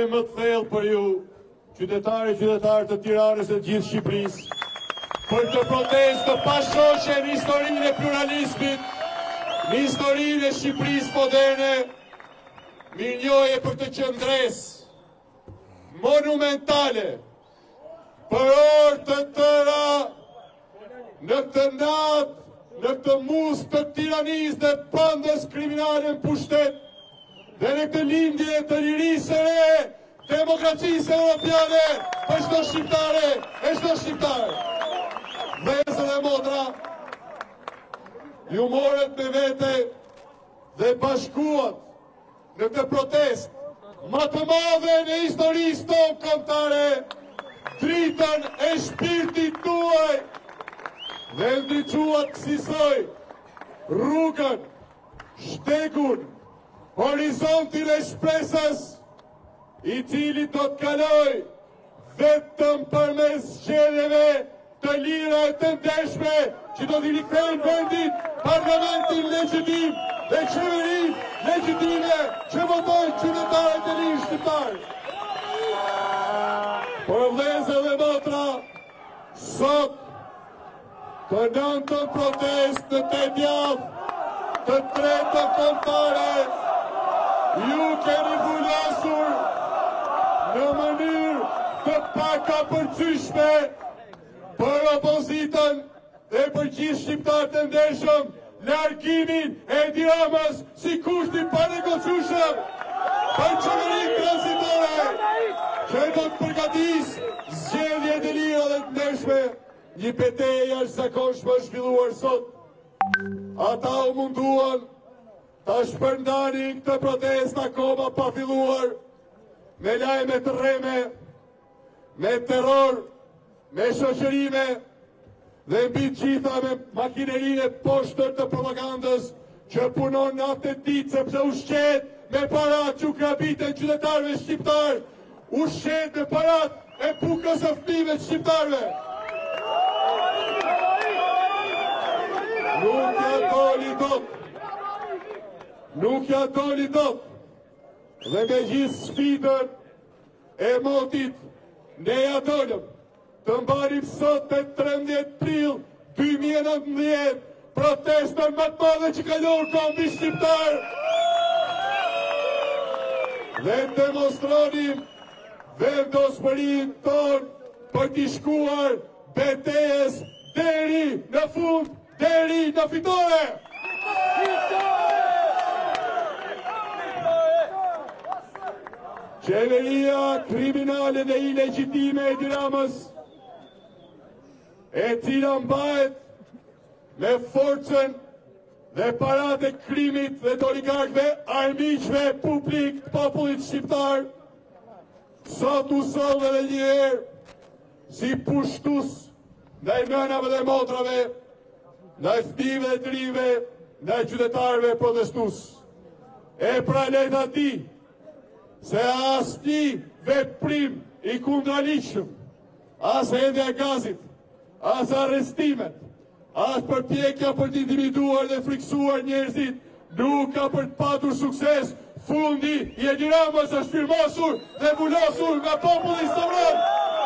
më të thellë për ju, qytetarë të Tiranës dhe të gjithë Shqipërisë, për të protestë të pashoqe në historinë e pluralizmit, në historinë e Shqipërisë moderne, mirënjohje për të qëndresë monumentale, për orë të tëra, në këtë natë, në këtë musë të tiranisë dhe bandës kriminale në pushtet, dhe në këtë lindje të lirisë së re, demokracisë europiane, për çdo shqiptare, e çdo shqiptare. Vëllezër dhe motra, ju morët me vete dhe bashkuat në këtë protestë më të madhe në historisë tonë kombëtare, dritën e shpirtit tuaj dhe ndriçuat kësaj rrugën, shtegun, horizontin e shpresës, i cili do të kaloj vetëm përmes zgjedhjeve të lira e të ndeshme që do t'i rikthejnë vendit parlamentin legjitim dhe qeverinë legjitime që votojnë qytetarët e lirë shqiptarë. Por vëllezër dhe motra, sot të nëntën protest në 8 javë, të tretën kombëtare, ju keni vullosur në mënyrë të pakapërcyeshme për opozitën dhe për gjithë shqiptarët e ndershëm largimin e Edi Ramës si kushti pa negociueshëm për qeverinë tranzitore që do të përgatisë zgjedhje të lira dhe të ndershme. Një betejë jashtëzakonshme është zhvilluar sot. Ata u munduan ta shpërndanin këtë protestë akoma pa filluar, me lajme të rreme, me terror, me shoqërime dhe mbi të gjitha me makinerinë e poshtër të propagandës që punon natë e ditë sepse ushqet me parat që u grabiten qytetarëve shqiptarë, ushqet me parat e bukës së fëmijëve shqiptarëve. Nuk ja doli dot, dhe me gjithë sfidën e motit, ne ja dolëm të mbarim sot të 13 prill 2019 protestën më të madhe që ka lorë kombi shqiptar dhe demonstronim vendosmërinë tonë për t'i shkuar betejës deri në fund, deri në fitore. Qeveria kriminale dhe ilegjitime e Edi Ramës, e cila mbahet me forcën dhe paratë e krimit dhe të oligarkëve armiqve publik të popullit shqiptar, sot u soll edhe një herë si pushtues ndaj nënave dhe motrave, ndaj fëmijëve dhe të rinjve, ndaj qytetarëve protestues. E pra le ta di se asnjë veprim i kundraligjshëm, as hedhja e gazit, as arrestimet, as përpjekja për të intimiduar dhe friksuar njerëzit, nuk ka për të patur sukses. Fundi i Edi Ramës është firmosur dhe vulosur nga populli sovran.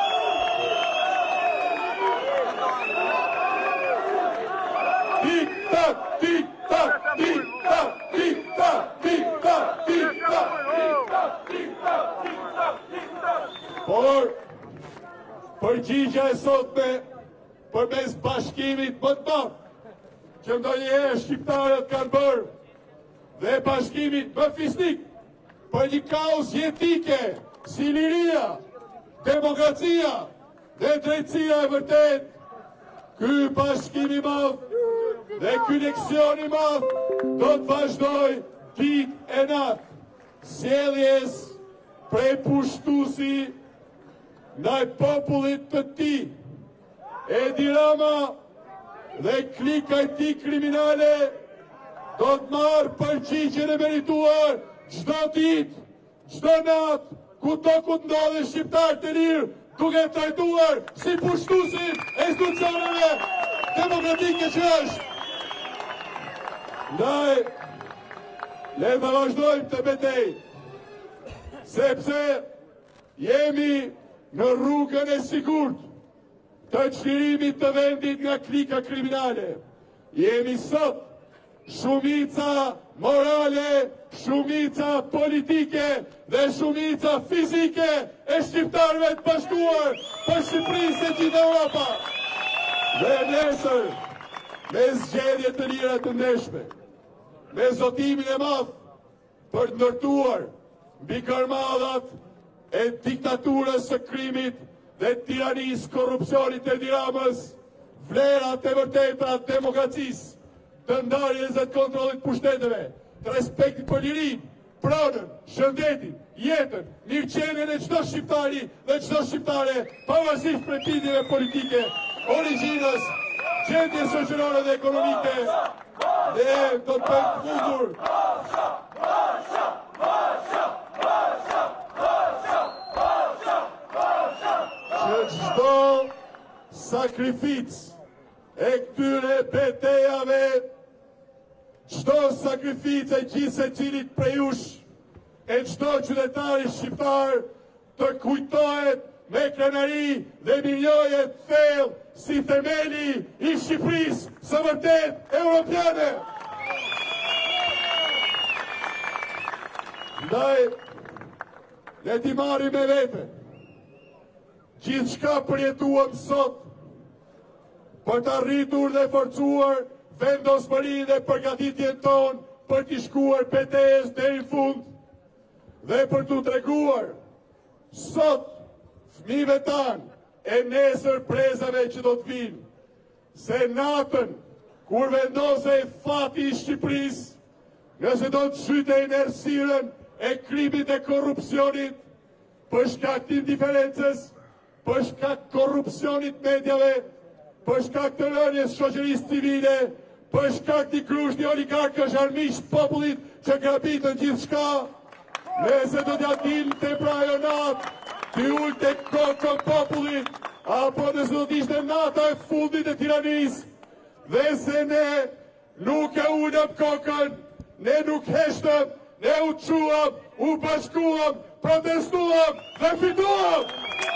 Tik-tak, tik-tak, tik-tak, tik-tak, tik-tak, tik-tak, tik-tak, tik-tak, tik-tak, tik-tak. Por, përgjigja e sotme përmes bashkimit më të madh që ndonjëherë shqiptarët kanë bërë dhe bashkimit më fisnik për një kauzë jetike si liria, demokracia dhe drejtësia e vërtet, ky bashkim i madh dhe ky leksion i madh do të vazhdoj ditë e natë, sjelljes prej pushtuesi ndaj popullit të tij. Edi Rama dhe klika e tij kriminale do të marrë përgjigjen e merituar çdo ditë, çdo natë, kudo ku ndodhen shqiptarët e lirë, duke trajtuar si pushtuesi e institucioneve demokratike që është. Ndaj, le të vazhdojmë të betejë, sepse jemi në rrugën e sigurt të çlirimit të vendit nga klika kriminale. Jemi sot shumica morale, shumica politike dhe shumica fizike e shqiptarëve të bashkuar për Shqipërisë e gjithë Europa. Dhe nesër, me zgjedhje të lira të ndeshme, me zotimin e madh për të ndërtuar mbi kërmadhat e diktaturës së krimit dhe tiranisë, korrupsionit e Tiranës, vlerat e vërteta të demokracisë, të ndarjes dhe të kontrollit pushteteve, të respektit për lirin, pronën, shëndetin, jetën, mirëqenien e çdo shqiptari dhe çdo shqiptare, pavarësisht premtimeve politike, origjinës, gjendjes shoqërore dhe ekonomike, dhe do të bëjmë fundur që çdo sakrificë e këtyre betejave, çdo sakrificë e gjithë secilit prej jush, e çdo qytetari shqiptar të kujtohet me krenari dhe mirënjohje thellë si themeli i Shqipërisë së vërtet europiane. Ndaj, le t'i marrim me vete gjithçka përjetuam sot për të arritur dhe forcuar vendosmërinë dhe përgatitjen tonë për t'i shkuar betejës deri në fund dhe për t'u treguar sot fëmijëve tanë e nesër prezave që do të vinë, se natën kur vendosej fati i Shqipërisë, nëse do të shytej në errësirën e krimit e korrupsionit, për shkak të indiferencës, për shkak të korrupsionit medjave, për shkak të rënies shoqërisë civile, për shkak të krushti oligarkësh armiqtë popullit që grabitën gjithçka, nëse do t'ja dilë te prajonat, t'i ullë te kokën popullit, apo nëse do t'ishte nata e fundit e tiranisë, dhe se ne nuk e ullëm kokën, ne nuk heshtëm, ne u quam, u bashkuam, protestuam dhe fituam!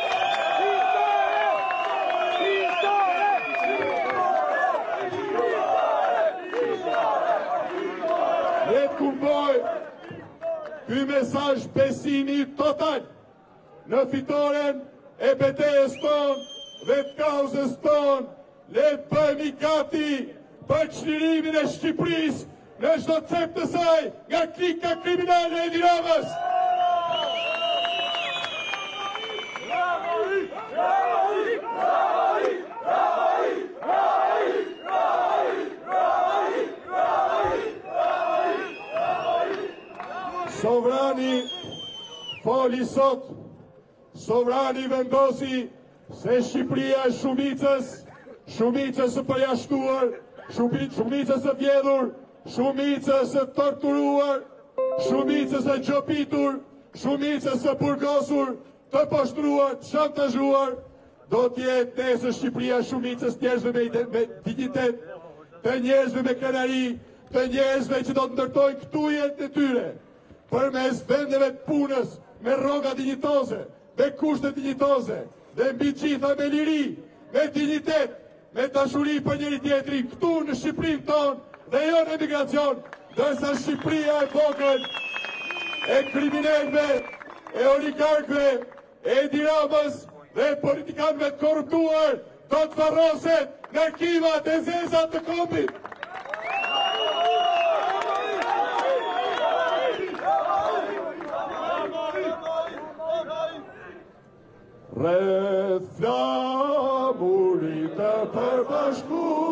Ne të kumboj ky mesazh besimi total në fitoren e betejës tonë dhe të kauzës tonë, le të bëhemi gati për çlirimin e Shqipërisë në çdo cep të saj nga klika kriminale e Tiranës. Sovrani foli sot, sovrani vendosi se Shqipëria e shumicës së përjashtuar, shumicës së vjedhur, shumicës së torturuar, shumicës së gjopitur, shumicës së burgosur, të poshtruar, të shantazhuar, do t'jetë nesër Shqipëria shumicës njerëzve me dignitet, të njerëzve me krenari, të njerëzve që do të ndërtojnë këtu jetën e tyre, përmes vendeve të punës, me rroga dinjitoze, me kushte dinjitoze, dhe mbi gjitha me liri, me dignitet, me dashuri për njëri tjetrin, këtu në Shqipërinë tonë dhe jo në emigracion, dërsa Shqipëria e vogël e kriminalëve, e oligarkëve, e Tiranës dhe politikanëve të korruptuar do të varroset nga arkivat e zeza të kombit. Rreth flamurit të përbashkuar